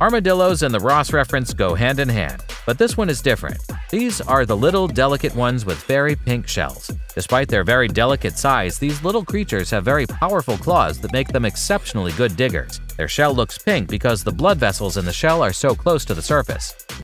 Armadillos and the Ross reference go hand in hand, but this one is different. These are the little, delicate ones with very pink shells. Despite their very delicate size, these little creatures have very powerful claws that make them exceptionally good diggers. Their shell looks pink because the blood vessels in the shell are so close to the surface.